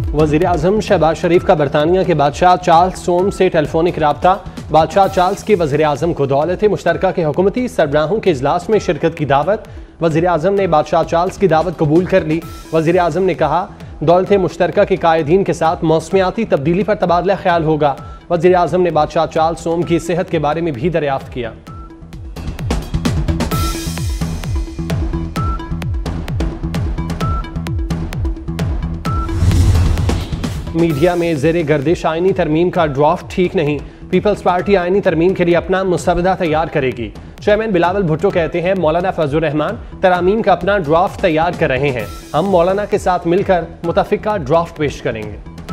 वज़ीर आज़म शहबाज शरीफ का बरतानिया के बादशाह चार्ल्स सोम से टेलीफोनिक रब्ता। बादशाह चार्ल्स की वज़ीर आज़म को दौलत मुश्तरका के हुकूमती सरबराहों के इजलास में शिरकत की दावत। वज़ीर आज़म ने बादशाह चार्ल्स की दावत कबूल कर ली। वज़ीर आज़म ने कहा, दौलत मुश्तरका के कायदीन के साथ मौसमियाती तब्दीली पर तबादला ख्याल होगा। वज़ीर आज़म ने बादशाह चार्ल्स सोम की सेहत के बारे में भी दरियाफ्त किया। मीडिया में ज़ेरे गर्दिश आईनी तरमीम का ड्राफ्ट ठीक नहीं। पीपल्स पार्टी आईनी तरमीम के लिए अपना मुसवदा तैयार करेगी। चेयरमैन बिलावल भुट्टो कहते हैं, मौलाना फजलुर रहमान तरामीम का अपना ड्राफ्ट तैयार कर रहे हैं। हम मौलाना के साथ मिलकर मुतफिका ड्राफ्ट पेश करेंगे।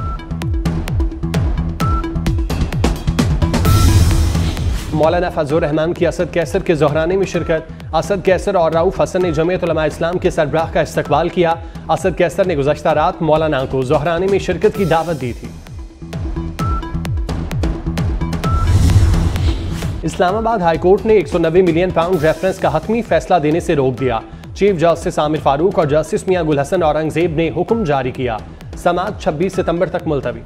मौलाना फजलुर रहमान की असद कैसर के ज़ोहराने में शिरकत। असद कैसर और रऊफ हसन ने जमीयत उलमा इस्लाम के सरबराह का इस्तकबाल किया। असद कैसर ने गुज़श्ता रात मौलाना को ज़ोहराने में शिरकत की दावत दी थी। इस्लामाबाद हाई कोर्ट ने 190 मिलियन पाउंड रेफरेंस का हतमी फैसला देने से रोक दिया। चीफ जस्टिस आमिर फारूक और जस्टिस मियां गुल हसन औरंगजेब ने हुक्म जारी किया। समाअत 26 सितंबर तक मुलतवी।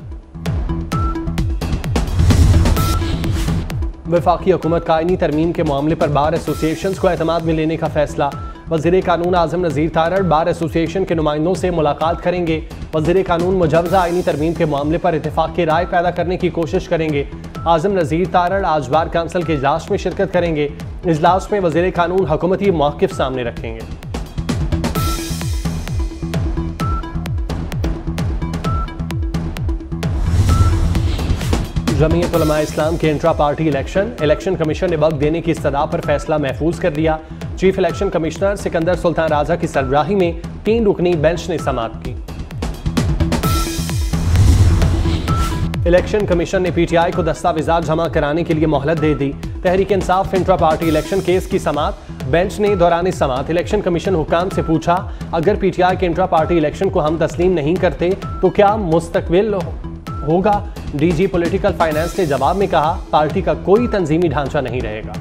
वफाकी हुकूमत का आईनी तरमीम के मामले पर बार एसोसिएशन को एतमाद में लेने का फैसला। वज़ीर कानून आज़म नज़ीर तारड़ बार एसोसिएशन के नुमाइंदों से मुलाकात करेंगे। वज़ीर कानून मुजवज़ा आईनी तरमीम के मामले पर इत्तेफाक की राय पैदा करने की कोशिश करेंगे। आज़म नज़ीर तारड़ आज बार काउंसिल के इजलास में शिरकत करेंगे। इजलास में वज़ीर कानून हुकूमती मौक़िफ़ सामने रखेंगे। जमीयत उलमा इस्लाम के इंट्रा पार्टी इलेक्शन कमीशन ने वक्त देने की इस्तदा पर फैसला महफूज कर दिया। Chief election commissioner Sikandar Sultan Raja की सरबराही में 3 रुकनी बेंच ने समाअत की। इलेक्शन कमीशन ने पीटीआई को दस्तावेजात जमा कराने के लिए मोहलत दे दी। Tehreek Insaf intra party election case की समाअत। बेंच ने दौरान समाअत इलेक्शन कमीशन हुक्काम से पूछा, अगर पीटीआई के इंट्रा पार्टी इलेक्शन को हम तस्लीम नहीं करते तो क्या मुस्तकबिल होगा? डीजी पॉलिटिकल फाइनेंस ने जवाब में कहा, पार्टी का कोई तंजीमी ढांचा नहीं रहेगा।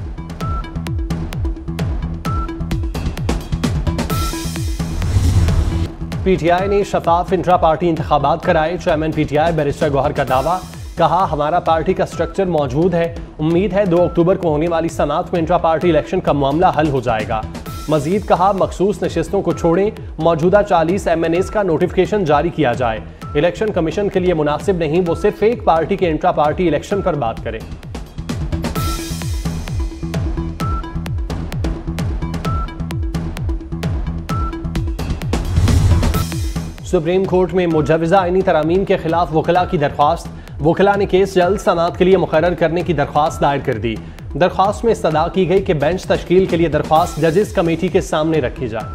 पीटीआई ने शफाफ इंट्रा पार्टी इंतखाबात कराए। चेयरमैन पीटीआई बैरिस्टर गौहर का दावा, कहा हमारा पार्टी का स्ट्रक्चर मौजूद है। उम्मीद है 2 अक्टूबर को होने वाली समाअत में इंट्रा पार्टी इलेक्शन का मामला हल हो जाएगा। मजीद कहा, मखसूस नशिस्तों को छोड़ें, मौजूदा 40 MNAs का नोटिफिकेशन जारी किया जाए। इलेक्शन कमीशन के लिए मुनासिब नहीं वो सिर्फ एक पार्टी के इंट्रा पार्टी इलेक्शन पर बात करें। सुप्रीम कोर्ट में मुजवज़ा आईनी तरामीम के खिलाफ वकला की दरख्वास्त। वकला ने केस जल्द समाअत के लिए मुकर्रर करने की दरख्वास्त दायर कर दी। दरख्वास्त में इस्तदा की गई कि बेंच तश्कील के लिए दरख्वास्त जजेस कमेटी के सामने रखी जाए।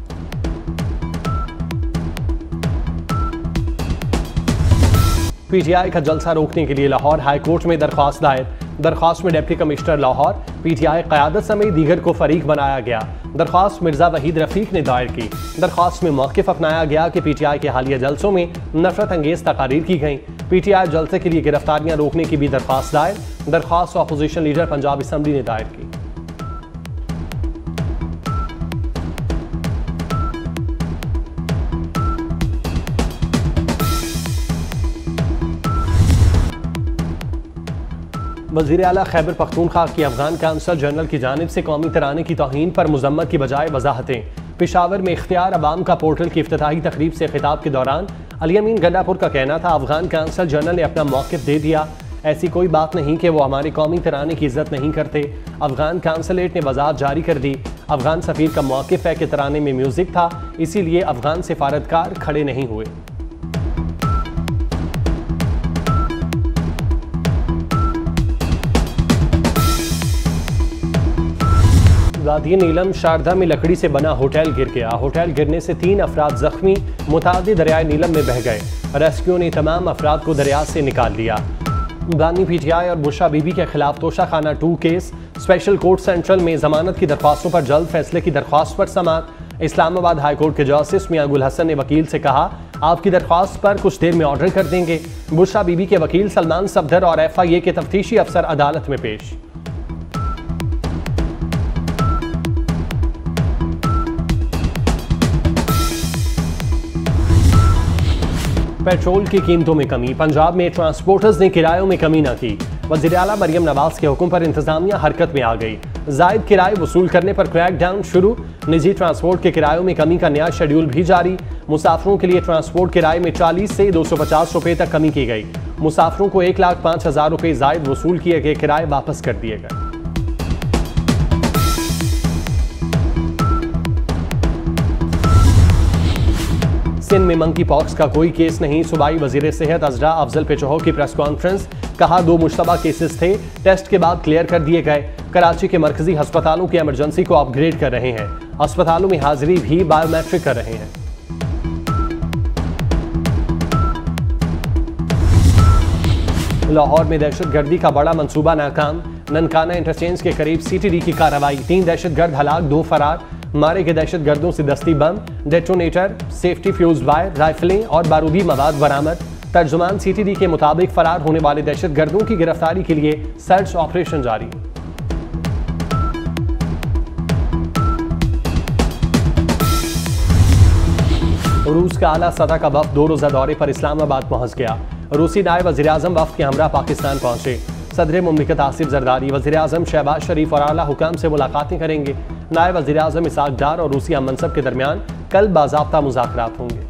पीटीआई का जलसा रोकने के लिए लाहौर हाई कोर्ट में दरख्वास्त दायर। दरख्वास्त में डिप्टी कमिश्नर लाहौर, पीटीआई क़यादत समेत दीगर को फरीक बनाया गया। दरख्वास्त मिर्जा वहीद रफीक ने दायर की। दरख्वास्त में मौक़िफ़ अपनाया गया कि पीटीआई के हालिया जलसों में नफरत अंगेज़ तकारीर की गई। पीटीआई जलसे के लिए गिरफ्तारियां रोकने की भी दरख्वास्त दायर। दरख्वास्त अपोजिशन लीडर पंजाब असम्बली ने दायर की। वज़ीर आला खैबर पख्तूनख्वा की अफगान काउंसिल जनरल की जानिब से कौमी तराने की तौहीन पर मुज़म्मत की बजाय वजाहतें। पेशावर में इख्तियार अवाम का पोर्टल की इफ्तिताही तकरीब से खिताब के दौरान अली अमीन गंडापुर का कहना था, अफगान काउंसिल जनरल ने अपना मौक़िफ़ दे दिया। ऐसी कोई बात नहीं कि वो हमारे कौमी तराने की इज़्ज़त नहीं करते। अफगान काउंसलेट ने वजाहत जारी कर दी। अफगान सफ़ीर का मौक़िफ़ है कि तराने में म्यूज़िक था, इसीलिए अफगान सिफारतकार खड़े नहीं हुए। वादी नीलम शारदा में लकड़ी से बना होटल गिर गया। होटल गिरने से 3 अफराद जख्मी, मुतादिद दरियाए नीलम में बह गए। रेस्क्यू ने तमाम अफराद को दरिया से निकाल लिया। बानी पीटीआई और बुशरा बीबी के खिलाफ Toshakhana 2 case. Special court central में जमानत की दरख्वास्तों पर जल्द फैसले की दरख्वास्त पर समाअत। इस्लामाबाद हाई कोर्ट के जस्टिस मियां गुल हसन ने वकील से कहा, आपकी दरख्वास्त पर कुछ देर में ऑर्डर कर देंगे। बुशरा बीबी के वकील सलमान सफदर और FIA के तफ्तीशी अफसर अदालत में पेश। पेट्रोल की कीमतों में कमी, पंजाब में ट्रांसपोर्टर्स ने किरायों में कमी न की। वज़ीर आला मरियम नवाज के हुक्म पर इंतजामिया हरकत में आ गई। जायद किराए वसूल करने पर क्रैकडाउन शुरू, निजी ट्रांसपोर्ट के किरायों में कमी का नया शेड्यूल भी जारी। मुसाफिरों के लिए ट्रांसपोर्ट किराए में 40 से 250 रुपए तक कमी की गई। मुसाफिरों को 1,05,000 रुपए जायद वसूल किए गए किराए वापस कर दिए गए। सिंध में मंकी पॉक्स का कोई केस नहीं, सूबाई वजीर सेहत अजरा अफजल पेचोहो की प्रेस कॉन्फ्रेंस, कहा 2 मुश्तबा केसेस थे, टेस्ट के बाद क्लियर कर दिए गए। कराची के मरकजी अस्पतालों की इमरजेंसी को अपग्रेड कर रहे हैं, अस्पतालों में हाजिरी भी बायोमेट्रिक कर रहे हैं। लाहौर में दहशतगर्दी का बड़ा मंसूबा नाकाम, ननकाना इंटरचेंज के करीब CTD की कार्रवाई, 3 दहशतगर्द हलाक, 2 फरार, मारे गए दहशतगर्दों से दस्ती बम, डेटोनेटर, सेफ्टी फ्यूज वायर, राइफलें और बारूदी मवाद बरामद। तर्जुमान CTD के मुताबिक फरार होने वाले दहशतगर्दों की गिरफ्तारी के लिए सर्च ऑपरेशन जारी। रूस का आला सतह का वफ्द 2 रोजा दौरे पर इस्लामाबाद पहुंच गया। रूसी नायब वज़ीर-ए-आज़म वफ्द के हमरा पाकिस्तान पहुंचे। सदर मुमलिकत आसिफ जरदारी, वज़ीर-ए-आज़म शहबाज शरीफ और आला हुकाम से मुलाकातें करेंगे। नायब वज़ीर-ए-आज़म इसहाक डार और रूसी मनसब के दरमियान कल बाज़ाब्ता मुज़ाकरात होंगे।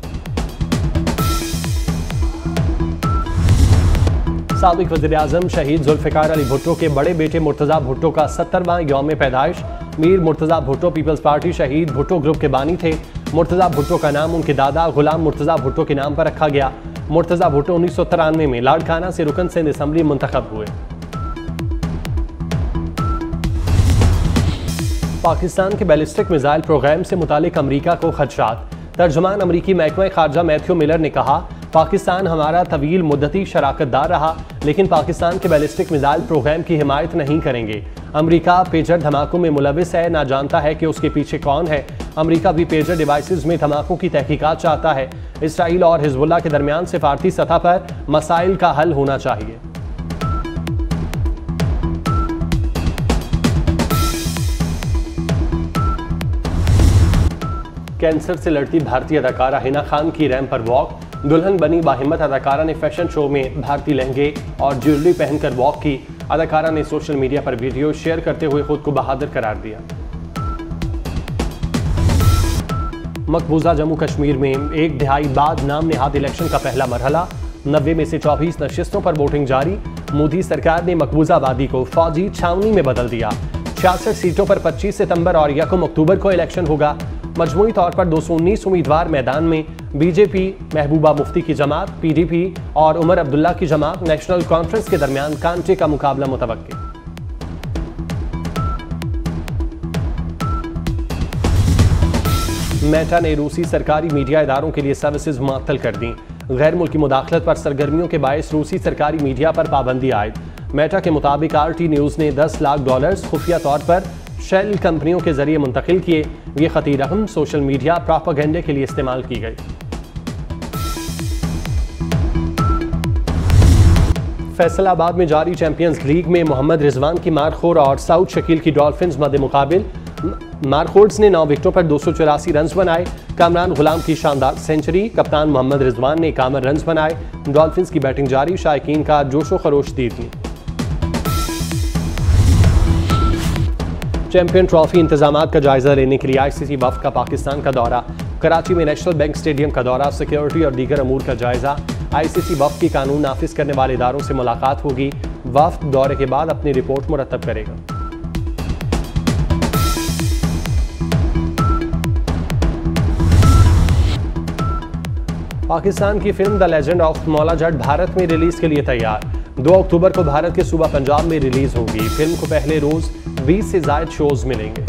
साबिक वज़ीर-ए-आज़म शहीद जुल्फ़िकार अली भुट्टो के बड़े बेटे मुर्तज़ा भुट्टो का 70वां यौम पैदाइश। Mir Murtaza Bhutto peoples party Shaheed Bhutto group के बानी थे। मुर्तज़ा भुट्टो का नाम उनके दादा गुलाम मुर्तज़ा भुट्टो के नाम पर रखा गया। मुर्तज़ा भुट्टो 1993 में लाड़काना से रुकन सिंध असम्बली मुंतखब हुए। पाकिस्तान के बैलिस्टिक मिसाइल प्रोग्राम से मुतालिक अमरीका को खदशात। तर्जुमान अमरीकी महकमा खारजा मैथ्यू मिलर ने कहा, पाकिस्तान हमारा तवील मुद्दती शराकतदार रहा, लेकिन पाकिस्तान के बैलिस्टिक मिसाइल प्रोग्राम की हिमायत नहीं करेंगे। अमरीका पेजर धमाकों में मुलविस है, ना जानता है कि उसके पीछे कौन है। अमरीका भी पेजर डिवाइसेस में धमाकों की तहकीकात चाहता है। इसराइल और हिजबुल्लाह के दरमियान सिफारती सतह पर मसाइल का हल होना चाहिए। कैंसर से लड़ती भारतीय अदाकारा हिना खान की रैंप पर वॉक। दुल्हन बनी बाहिम्मत अदाकारा ने फैशन शो में भारतीय लहंगे और ज्वेलरी पहनकर वॉक की। अदाकारा ने सोशल मीडिया पर वीडियो शेयर करते हुए खुद को बहादुर करार दिया। मकबूजा जम्मू कश्मीर में 1 दहाई बाद नाम नेहाद इलेक्शन का पहला मरहला, 90 में से 24 नशिस्तों पर वोटिंग जारी। मोदी सरकार ने मकबूजा आबादी को फौजी छावनी में बदल दिया। 66 सीटों पर 25 सितंबर और 1 अक्टूबर को इलेक्शन होगा। मजमूई तौर पर 219 उम्मीदवार मैदान में। बीजेपी, महबूबा मुफ्ती की जमात, PDP और उमर अब्दुल्ला की जमात नेशनल कॉन्फ्रेंस के दरमियान कांटे का मुकाबला मुतवक्किल। मेटा ने रूसी सरकारी मीडिया इदारों के लिए सर्विसेज मुअत्तल कर दी। गैर मुल्की मुदाखलत पर सरगर्मियों के बायस रूसी सरकारी मीडिया पर पाबंदी आयद। मेटा के मुताबिक RT न्यूज़ ने $10 लाख खुफिया तौर पर शेल कंपनियों के जरिए मुंतकिल किए। ये खती रकम सोशल मीडिया प्रोपेगेंडे के लिए इस्तेमाल की गई। फैसलाबाद में जारी चैंपियंस लीग में मोहम्मद रिजवान की मारखोर और साउथ शकील की डॉल्फिन्स मद्दे मुकाबिल। मारखोर्ड्स ने 9 विकेटों पर 284 रन बनाए। कामरान गुलाम की शानदार सेंचुरी, कप्तान मोहम्मद रिजवान ने 51 रन बनाए। डॉल्फिन्स की बैटिंग जारी, शायकीन का जोशो खरोश दीदी। चैंपियन ट्रॉफी इंतजामात का जायजा लेने के लिए ICC वफ्द का पाकिस्तान का दौरा। कराची में नेशनल बैंक स्टेडियम का दौरा, सिक्योरिटी और दीगर अमूर का जायजा। ICC वफ्द की कानून नाफिज करने वाले इदारों से मुलाकात होगी। वफ्द दौरे के बाद अपनी रिपोर्ट मुरतब करेगा। पाकिस्तान की film the legend of Maula Jatt Bharat में रिलीज के लिए तैयार। 2 अक्टूबर को भारत के सूबा पंजाब में रिलीज होगी। फिल्म को पहले रोज 20 से ज्यादा शोज मिलेंगे।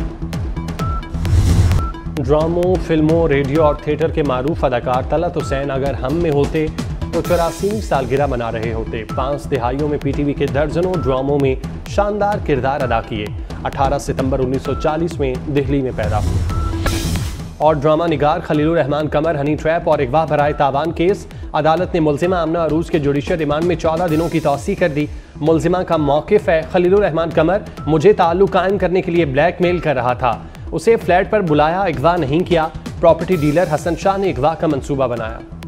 ड्रामों, फिल्मों, रेडियो और थिएटर के मारूफ अदाकार तलत हुसैन अगर हम में होते तो 84वीं सालगिरह मना रहे होते। 5 दहाइयों में PTV के दर्जनों ड्रामों में शानदार किरदार अदा किए। 18 सितंबर 1940 में दिल्ली में पैदा हुए। और ड्रामा निगार खलीलुर रहमान कमर हनी ट्रैप और अगवा बराए तावान केस। अदालत ने मुल्जिमा आमना अरूज के जुडिशियल रिमांड में 14 दिनों की तौसीह कर दी। मुल्जिमा का मौक़िफ़ है, खलीलुर रहमान कमर मुझे ताल्लुक़ कायम करने के लिए ब्लैकमेल कर रहा था। उसे फ्लैट पर बुलाया, अगवा नहीं किया। प्रॉपर्टी डीलर हसन शाह ने अगवा का मंसूबा बनाया।